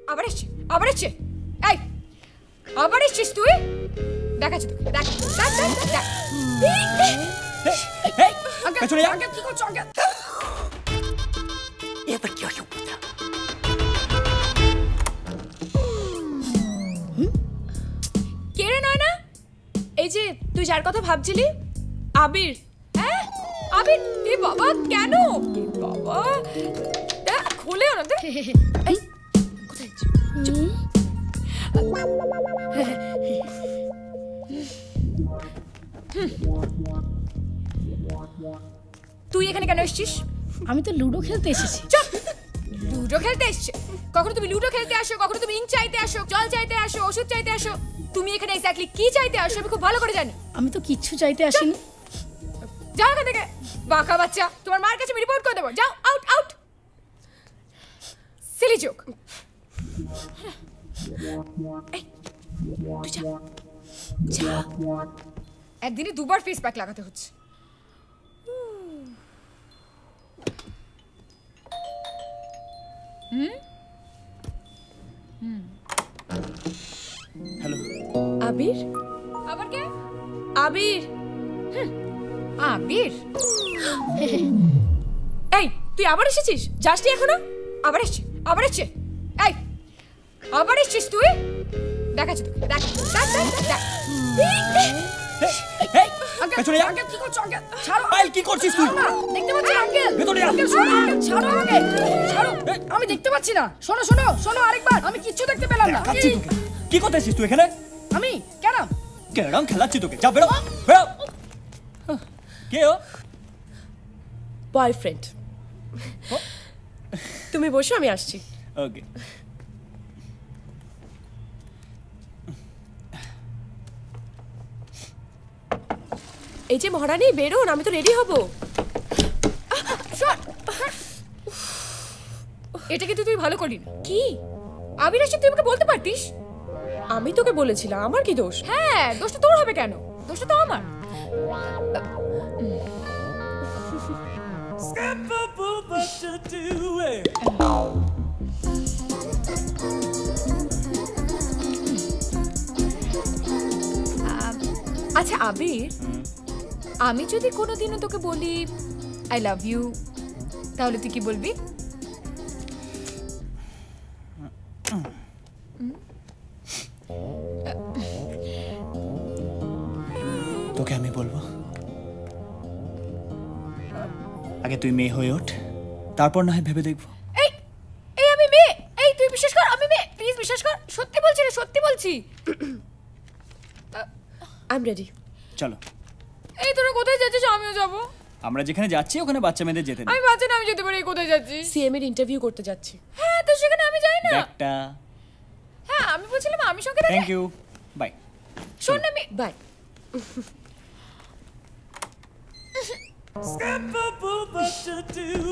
আবার এসছে এই আবার এসছিস তুই দেখাচ্ছি তোকে দেখ আঙ্কেল কি করছো আঙ্কেল এবার কি অসুখ কেড়ে নয় না এই যে তুই যার কথা ভাবছিলি আবির হ্যাঁ আবির এ বাবা কেন বাবা দেখ খুলেও না দেখ এই কোথায় তুই এখানে কেন এসেছিস আমি তো লুডো খেলতে এসেছি লুডো খেলতে এসছে কখনো তুমি লুডো খেলতে আসো কখনো তুমি ইঙ্ক চাইতে আসো জল চাইতে আসো ওষুধ চাইতে আসো তুমি এখানে এক্স্যাক্টলি কি চাইতে আসো আমি খুব ভালো করে জানি আমি তো কিচ্ছু চাইতে আসিনি যাও এখান থেকে বাঁকা বাচ্চা তোমার মার কাছে আমি রিপোর্ট করে দেবো যাও আউট আউট সিলি জোক একদিনে দুবার ফেস প্যাক লাগাতে হচ্ছে হ্যালো আবির আবার কে আবির আবির এই তুই আবার এসেছিস যাসনি এখনো আবার এসছে এই আবার এসছিস তুই দেখাচ্ছি তোকে দেখ আঙ্কেল কি করছো আঙ্কেল ছাড়ো আইল কি করছিস তুই দেখতে পাচ্ছি আঙ্কেল ভেতরে আঙ্কেল ছাড়ো আমাকে ছাড়ো আমি দেখতে পাচ্ছি না শোনো আরেকবার আমি কিচ্ছু দেখতে পেলাম না কাচ্ছি তোকে কি করতে এসেছিস তুই এখানে আমি কেন কেরাম খেলাচ্ছি তোকে যা বেরো বেরো কে ও বয়ফ্রেন্ড তুমি বসো আমি আসছি ওকে এই যে মহারানী বেরোন আমি তো রেডি হব এটা কিন্তু তুই ভালো করলি না কি আবির এসে তুই আমাকে বলতে পারতিস আমি তোকে বলেছিলাম আমার কি দোষ হ্যাঁ দোষটা তোর হবে কেন দোষটা তো আমার আচ্ছা আবির আমি যদি কোনোদিনও তোকে বলি আই লাভ ইউ তাহলে তুই কি বলবি তোকে আমি বলবো আগে তুই মেয়ে হয়ে ওঠ তারপর না হয় ভেবে দেখবো এই এই আমি মেয়ে এই তুই বিশ্বাস কর আমি মেয়ে প্লিজ বিশ্বাস কর সত্যি বলছি রে সত্যি বলছি আই এম রেডি চলো এই তোরা কোথায় যাচ্ছিস আমিও যাবো আমরা যেখানে যাচ্ছি ওখানে বাচ্চা মেয়েদের যেতে আমি বাচ্চা না আমি যেতে পারি কোথায় যাচ্ছিস সিএম এর ইন্টারভিউ করতে যাচ্ছি হ্যাঁ তো সেখানে আমি যাই না একটা হ্যাঁ আমি বলছিলাম আমি সঙ্গে দেখা থ্যাংক ইউ বাই শোন না বাই Skip a boo, but you do